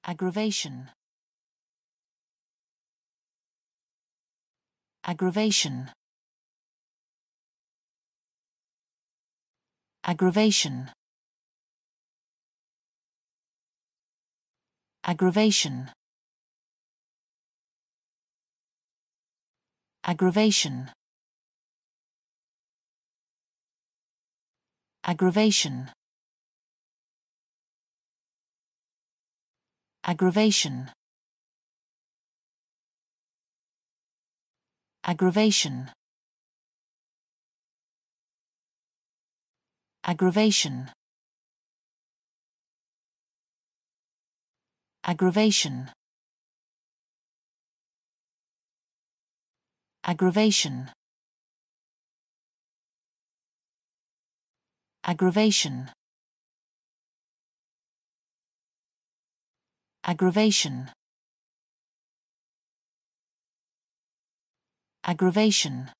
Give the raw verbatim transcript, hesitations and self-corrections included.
aggravation, aggravation, aggravation, aggravation, aggravation, aggravation, aggravation, aggravation, aggravation, aggravation, aggravation, aggravation, aggravation, aggravation,